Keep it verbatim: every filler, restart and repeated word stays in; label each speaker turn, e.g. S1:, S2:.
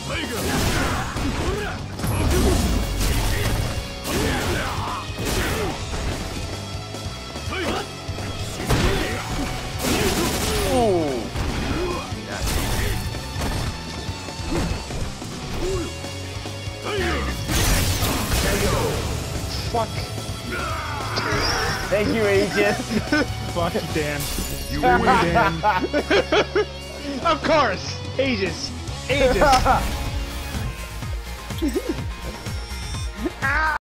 S1: Oh. Fuck. Thank you, Aegis.
S2: Fuck Dan. You win, Dan. Of course! Aegis! Aegis!